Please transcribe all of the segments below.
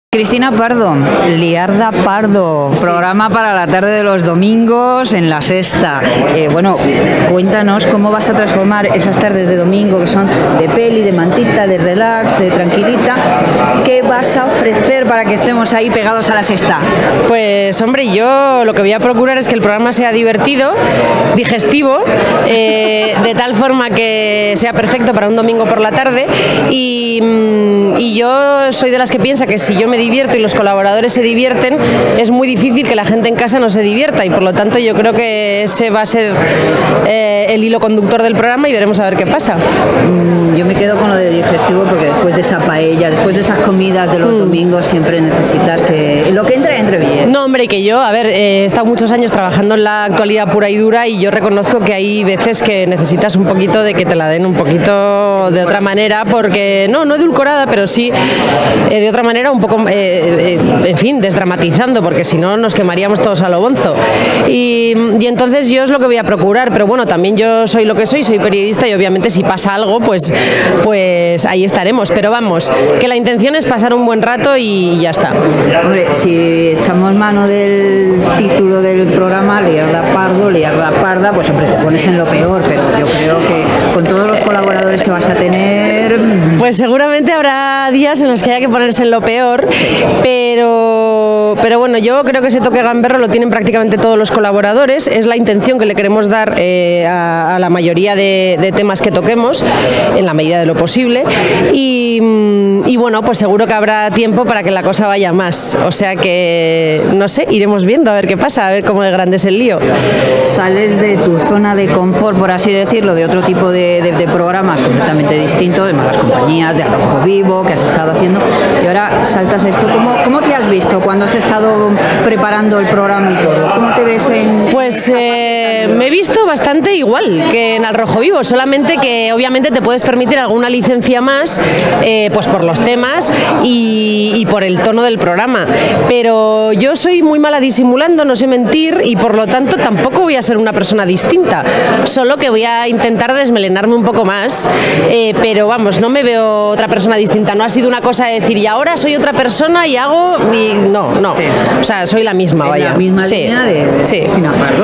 Cristina Pardo, Liarda Pardo, programa para la tarde de los domingos en La Sexta. Bueno, cuéntanos cómo vas a transformar esas tardes de domingo que son de peli, de mantita, de relax, de tranquilita. ¿Qué vas a ofrecer para que estemos ahí pegados a La Sexta? Pues hombre, yo lo que voy a procurar es que el programa sea divertido, digestivo, de tal forma que sea perfecto para un domingo por la tarde y yo soy de las que piensa que si yo me divierto y los colaboradores se divierten, es muy difícil que la gente en casa no se divierta y por lo tanto yo creo que ese va a ser el hilo conductor del programa y veremos a ver qué pasa. Yo me quedo con lo de digestivo porque después de esa paella, después de esas comidas de los domingos siempre necesitas que lo que entre bien. No, hombre, que yo, he estado muchos años trabajando en la actualidad pura y dura y yo reconozco que hay veces que necesitas un poquito de que te la den un poquito de otra manera, porque no edulcorada, pero sí de otra manera un poco, en fin, desdramatizando, porque si no nos quemaríamos todos a lo bonzo. Y entonces yo es lo que voy a procurar, pero bueno, también yo soy lo que soy periodista y obviamente si pasa algo, pues ahí estaremos. Pero vamos, que la intención es pasar un buen rato y ya está. Hombre, si echamos mano del título del programa, Liarda Pardo, Liarda Parda, pues hombre, te pones en lo peor, pero yo creo que con todos los colaboradores que vas a tener... Pues seguramente habrá días en los que haya que ponerse en lo peor, pero bueno, yo creo que ese toque gamberro lo tienen prácticamente todos los colaboradores, es la intención que le queremos dar a la mayoría de temas que toquemos, en la medida de lo posible, y bueno, pues seguro que habrá tiempo para que la cosa vaya más, o sea que, no sé, iremos viendo a ver qué pasa, a ver cómo de grande es el lío. Sales de tu zona de confort, por así decirlo, de otro tipo de programas completamente distintos, de Malas Compañías, de Al Rojo Vivo, que has estado haciendo, y ahora saltas a esto. ¿Cómo te has visto cuando has estado preparando el programa y todo? ¿Cómo te ves en...? Pues me he visto bastante igual que en Al Rojo Vivo, solamente que obviamente te puedes permitir alguna licencia más, pues por los temas y por el tono del programa, pero yo soy muy mala disimulando, no sé mentir y por lo tanto tampoco voy a ser una persona distinta, solo que voy a intentar desmelenarme un poco más, pero vamos, no me veo otra persona distinta, no ha sido una cosa de decir y ahora soy otra persona y hago... No, sí. O sea, soy la misma, vaya. La misma línea de Cristina Pardo.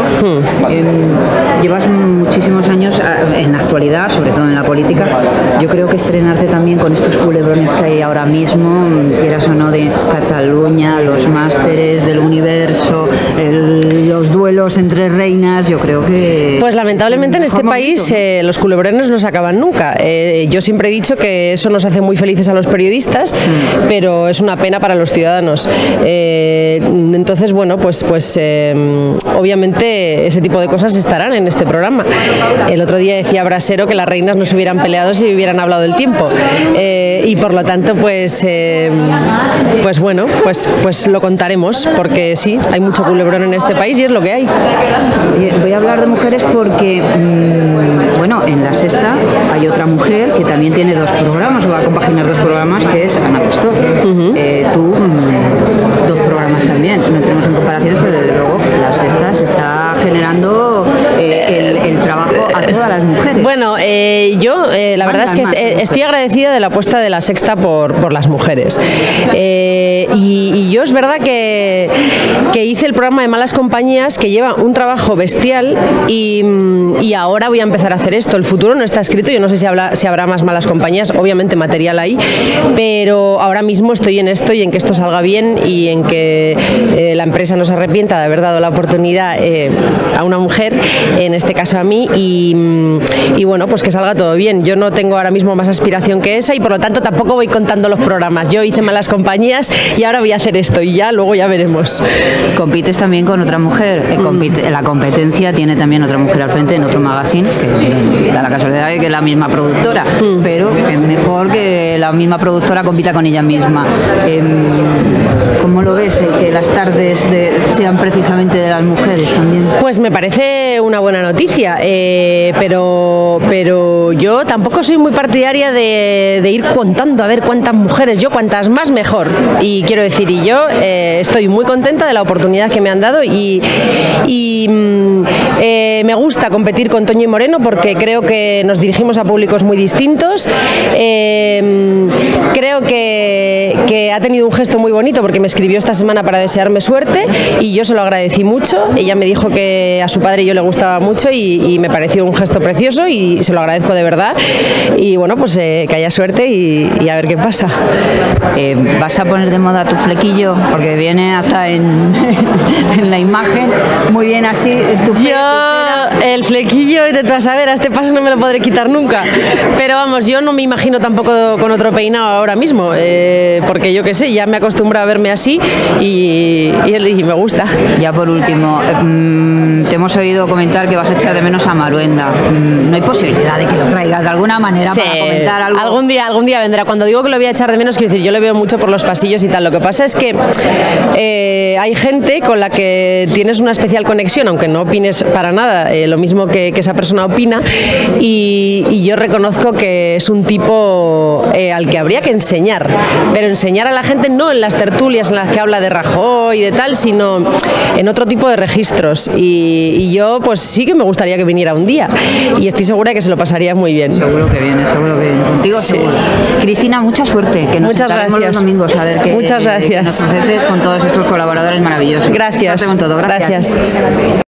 Llevas muchísimos años en la actualidad, sobre todo en la política. Yo creo que estrenarte también con estos culebrones que hay ahora mismo, quieras o no, de Cataluña, los másteres del universo, los duelos entre reinas, yo creo que... Pues lamentablemente en este país los culebrones no se acaban nunca. Yo siempre he dicho que eso nos hace muy felices a los periodistas, pero es una pena para los ciudadanos. Entonces, bueno, pues obviamente ese tipo de cosas estarán en este programa. El otro día decía Brasero que las reinas no se hubieran peleado si hubieran hablado del tiempo. Y por lo tanto, pues bueno, pues lo contaremos, porque sí, hay mucho culebrón en este país y es lo que hay. Voy a hablar de mujeres porque, bueno, en La Sexta hay otra mujer que también tiene dos programas, o va a compaginar dos programas, que es Ana Pastor. Tú, dos programas también, no entremos en comparaciones, pero desde luego La Sexta se está generando el trabajo a todas las mujeres. Bueno, yo la verdad es que estoy agradecida de la apuesta de La Sexta por las mujeres. Y yo es verdad que hice el programa de Malas Compañías, que lleva un trabajo bestial y ahora voy a empezar a hacer esto. El futuro no está escrito, yo no sé si habrá más Malas Compañías, obviamente material hay, pero ahora mismo estoy en esto y en que esto salga bien y en que la empresa no se arrepienta de haber dado la oportunidad a una mujer, en este caso a mí, y bueno, pues que salga todo bien. Yo no tengo ahora mismo más aspiración que esa y por lo tanto tampoco voy contando los programas. Yo hice Malas Compañías y ahora voy a hacer esto y luego ya veremos. Compites también con otra mujer, la competencia tiene también otra mujer al frente en otro magazine, que da la casualidad de que es la misma productora, pero es mejor que la misma productora compita con ella misma. ¿Cómo lo ves? ves que las tardes sean precisamente de las mujeres también? Pues me parece una buena noticia, pero yo tampoco soy muy partidaria de ir contando a ver cuántas mujeres, yo cuantas más mejor. Y quiero decir, yo estoy muy contenta de la oportunidad que me han dado y me gusta competir con Toñi Moreno porque creo que nos dirigimos a públicos muy distintos. Creo que ha tenido un gesto muy bonito porque me escribió esta semana para desearme suerte y yo se lo agradecí mucho. Ella me dijo que a su padre yo le gustaba mucho y me pareció un gesto precioso y se lo agradezco de verdad. Y bueno, pues que haya suerte y a ver qué pasa. ¿Vas a poner de moda tu flequillo? Porque viene hasta en la imagen, muy bien así. El flequillo, te vas a ver, a este paso no me lo podré quitar nunca. Pero vamos, yo no me imagino tampoco con otro peinado ahora mismo, porque yo qué sé, ya me he acostumbrado a verme así y me gusta. Ya por último, te hemos oído comentar que vas a echar de menos a Maruenda. ¿No hay posibilidad de que lo traigas de alguna manera para comentar algo? Algún día vendrá. Cuando digo que lo voy a echar de menos, quiero decir, yo le veo mucho por los pasillos y tal. Lo que pasa es que hay gente con la que tienes una especial conexión, aunque no opines para nada lo mismo que esa persona opina, y yo reconozco que es un tipo al que habría que enseñar, pero enseñar a la gente no en las tertulias en las que habla de Rajoy y de tal, sino en otro tipo de registros, y yo pues sí que me gustaría que viniera un día y estoy segura de que se lo pasaría muy bien. Seguro que viene, contigo sí. Seguro. Cristina, mucha suerte, que nos sentaremos los domingos a ver Muchas gracias. Que nos ofreces con todos estos colaboradores maravillosos. Gracias. Con todo. Gracias.